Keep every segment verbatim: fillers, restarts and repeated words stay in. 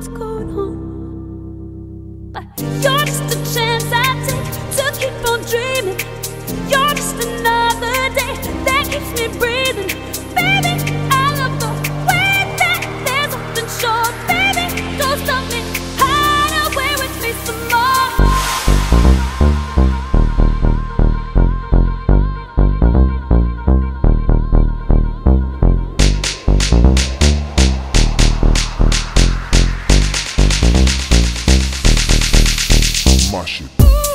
what's going on. But you're just a chance I take to keep on dreaming. You're just another day that keeps me breathing. Baby, I love the way that there's nothing short. Baby, don't stop me, hide away with me some more. My shit.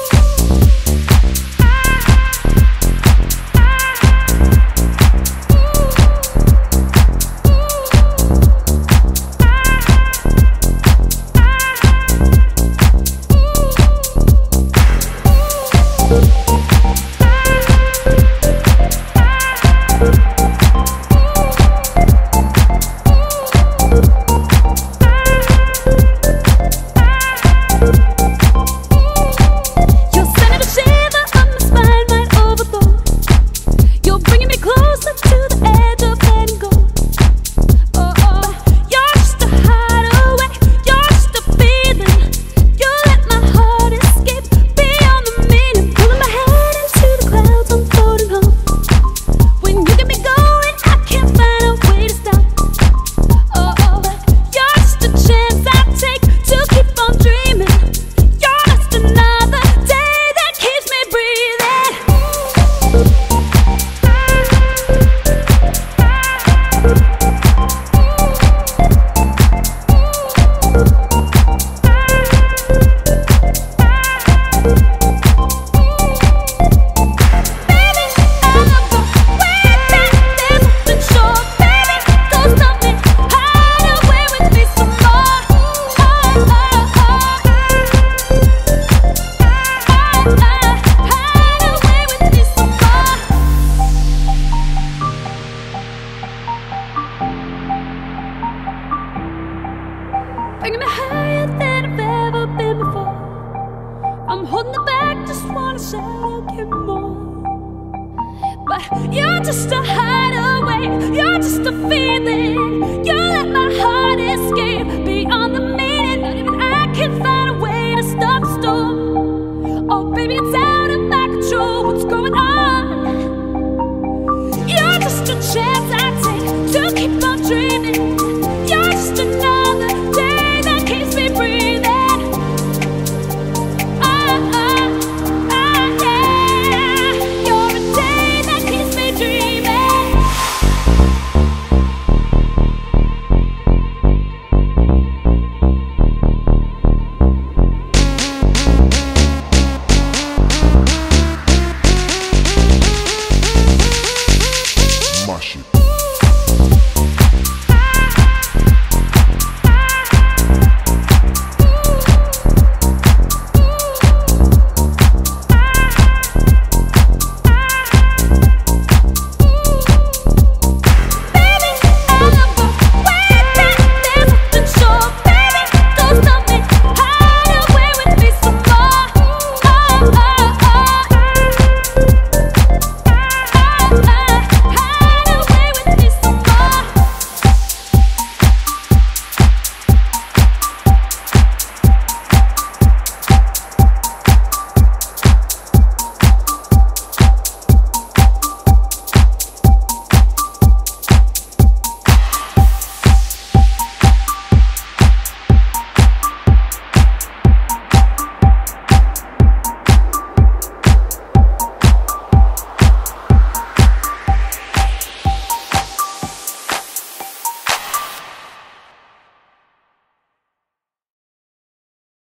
Bringing me higher than I've ever been before. I'm holding it back, just wanna shout out, get more. But you're just a hideaway, you're just a feeling. You let my heart escape.